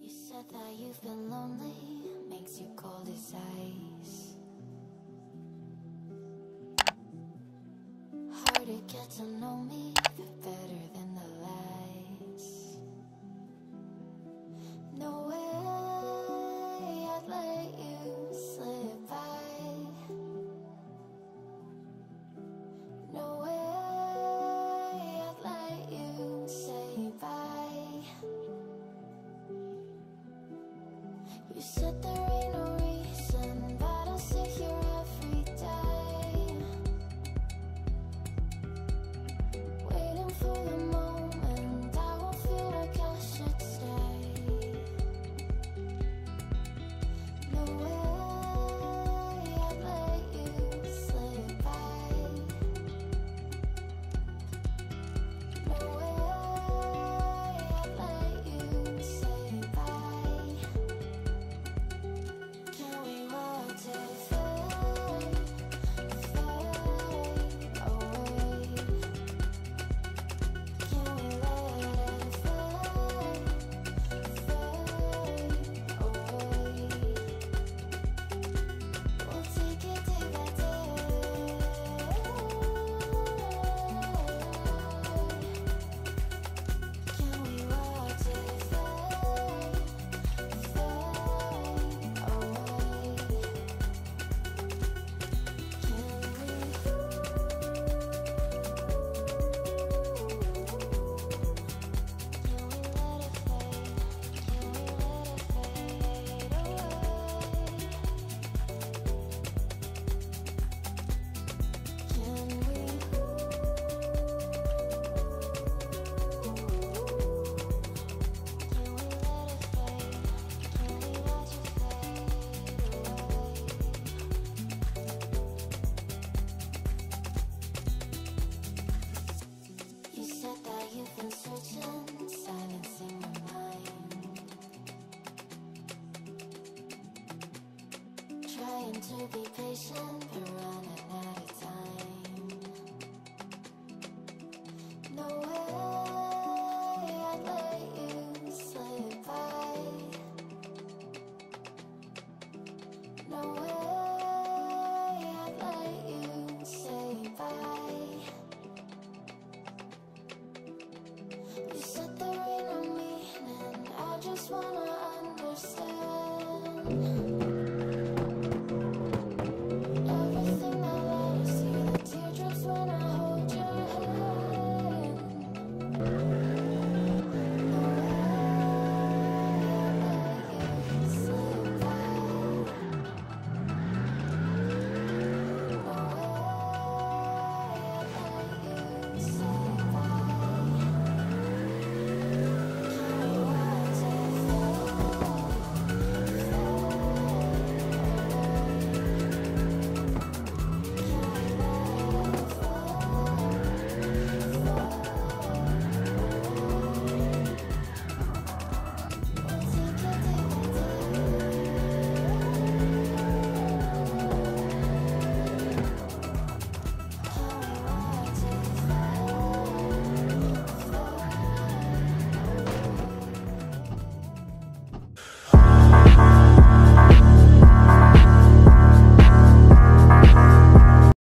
You said that you've been lonely, makes you cold as ice. Hard to get to know me, but better than the lies. No way I'd let you slip by. No way I'd let you say bye. You said there ain't no reason, but I'll sit here every day, waiting for the moment I won't feel like I should stay. No way I'd let you slip by. No way I'd let you say bye. Can we watch it fade, fade away? Can we let it fade, fade away? We'll take it day by day. Can we watch it fade, fade away? You said that you've been searching, silencing my mind, trying to be patient, but running out of time. No way I'd let you slip by. No way I'd let you say bye. You said there ain't no meaning, I just wanna understand.